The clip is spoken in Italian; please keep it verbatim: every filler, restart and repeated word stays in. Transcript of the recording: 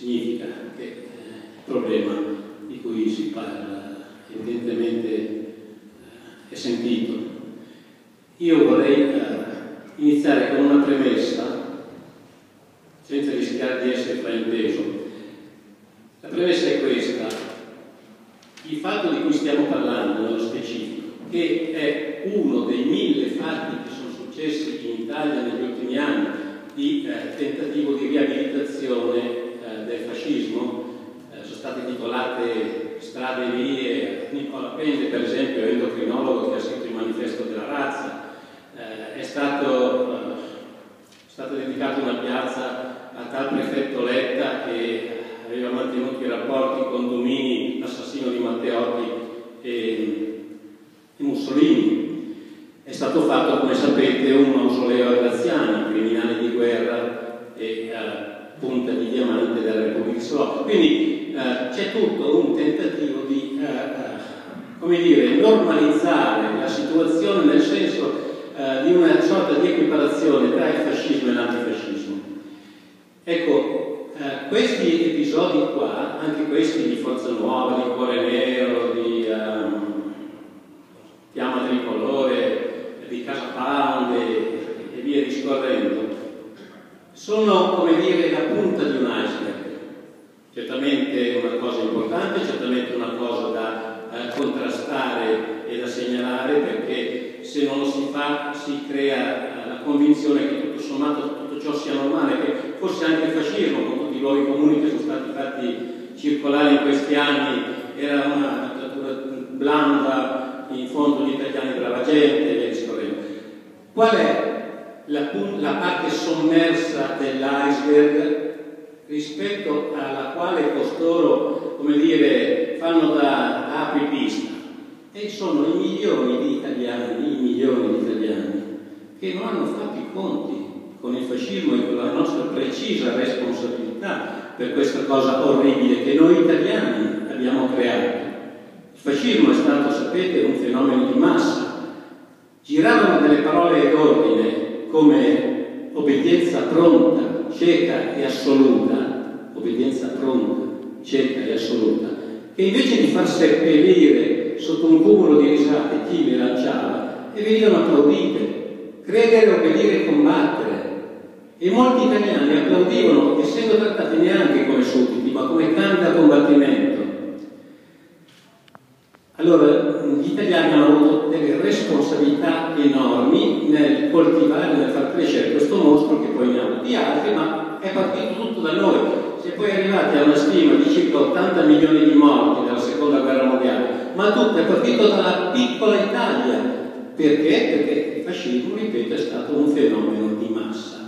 significa che eh, il problema di cui si parla evidentemente eh, è sentito. Io vorrei eh, iniziare con una premessa, senza rischiare di essere frainteso. La premessa è questa: il fatto di cui stiamo parlando nello specifico, che è uno dei mille fatti che sono successi in Italia negli ultimi anni di eh, tentativo di riabilitazione eh, del fascismo, eh, sono state titolate strade e vie. Nicola Pende, per esempio, endocrinologo che ha scritto il manifesto della razza, eh, è stato eh, è stata dedicata una piazza a tal prefetto Letta che aveva mantenuto i rapporti con Domini, l'assassino di Matteotti, e, e Mussolini. È stato fatto, come sapete, un mausoleo a Graziani, criminale di guerra e uh, punta di diamante della Repubblica Slovacca. Quindi uh, c'è tutto un tentativo di uh, uh, come dire, normalizzare la situazione nel senso uh, di una sorta di equiparazione tra il fascismo e l'antifascismo. Ecco, uh, questi episodi qua, anche questi di Forza Nuova, di Cuore Nero, di um, Fiamma Tricolore, di Casa Pound e, e via discorrendo, sono, come dire, la punta di un iceberg. Certamente una cosa importante, certamente una cosa da eh, contrastare e da segnalare, perché se non lo si fa si crea eh, la convinzione che tutto sommato tutto ciò sia normale, che forse anche il fascismo, con tutti i luoghi comuni che sono stati fatti circolare in questi anni, era una dittatura blanda, in fondo gli italiani brava gente e via discorrendo. Qual è la, la parte sommersa dell'iceberg rispetto alla quale costoro, come dire, fanno da, da apripista? E sono i milioni di italiani, i milioni di italiani che non hanno fatto i conti con il fascismo e con la nostra precisa responsabilità per questa cosa orribile che noi italiani abbiamo creato. Il fascismo è stato, sapete, un fenomeno di massa. Giravano delle parole d'ordine come obbedienza pronta, cieca e assoluta, obbedienza pronta, cieca e assoluta, che invece di far seppellire sotto un cumulo di risate chi le lanciava, e venivano applaudite. Credere, obbedire e combattere. E molti italiani applaudivano, essendo trattati neanche come sudditi, ma come can da combattimento. Allora, gli italiani hanno avuto delle responsabilità enormi nel coltivare, nel far crescere questo mostro, che poi ne ha avuti altri, ma è partito tutto da noi. Si è poi arrivati a una stima di circa ottanta milioni di morti nella seconda guerra mondiale, ma tutto è partito dalla piccola Italia. Perché? Perché il fascismo, ripeto, è stato un fenomeno di massa.